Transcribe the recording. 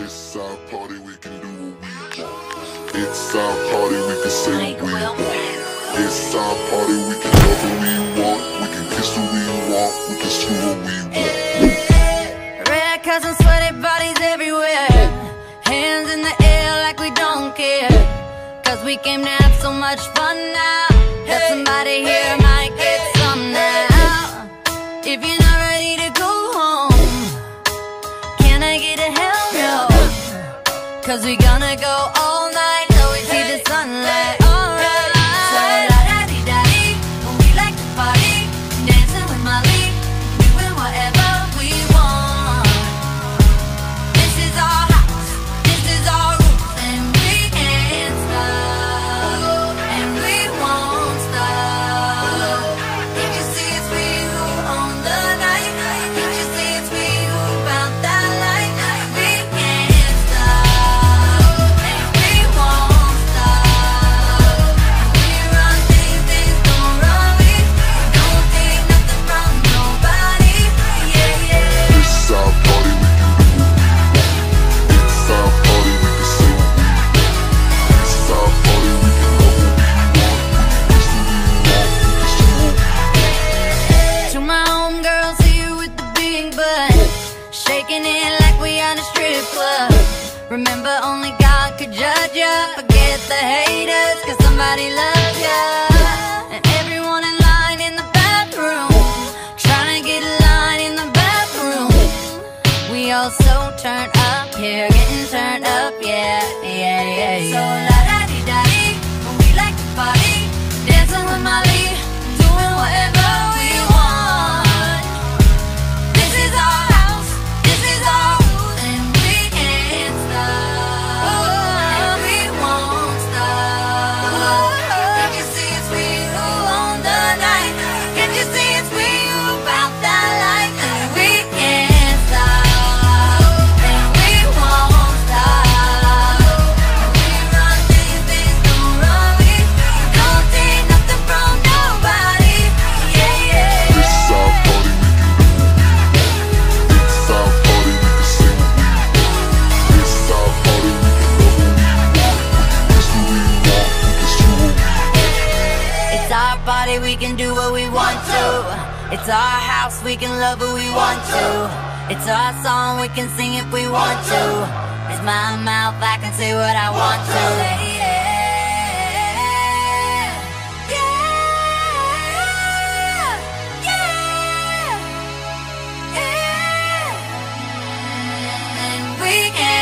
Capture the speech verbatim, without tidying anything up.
It's our party, we can do what we want. It's our party, we can say what we want. It's our party, we can love what we want. We can kiss what we want. We can screw what we want. Red cups and sweaty bodies everywhere. Hands in the air like we don't care. Cause we came to have so much fun now that somebody here might get some now. If you're not ready to go home, can I get a hell no? Cause we gonna go all night till we see the sunlight. Alright, so la-da-dee-da-dee, we like to party, dancing with Molly, doing whatever we want. This is our house, this is our rules, and we can't stop, and we won't stop. If you see it's we who own the night, if you see it's we who found that light, we can't stop, and we won't stop. We run things, things don't run we. Don't take nothing from nobody. Yeah, yeah. It's our party, we can do what we want. It's our party, we can say what we want. It's our party, we can love what we want. We can kiss what we want. We can screw what we want. To my homegirls here with the big butt, shaking it like we on a strip club. Remember, only God could judge ya. Forget the haters, cause somebody loves ya. And everyone in line in the bathroom, trying to get a line in the bathroom. We all so turned up here, getting turned up, yeah, yeah, yeah, yeah. So la-da-dee-da-dee, we like to party, dancing with Molly, doing whatever we want. This is our house, this is our rules, and we can't stop, and we won't stop. Can't you see it's we who own the night? Can't you see it's we who found that light? And we can't stop, and we won't stop. We run things, things don't run we. Don't take nothing from nobody. Yeah, yeah. It's our party, we can do what we want. It's our party, we can say what we want. It's our party, we can love what we want. We can kiss what we want. We can screw what we want. It's our party, we can do what we want to. It's our house, we can love who we want to. It's our song, we can sing if we want to. It's my mouth, I can say what I want to. Yeah, yeah, yeah, yeah. And we can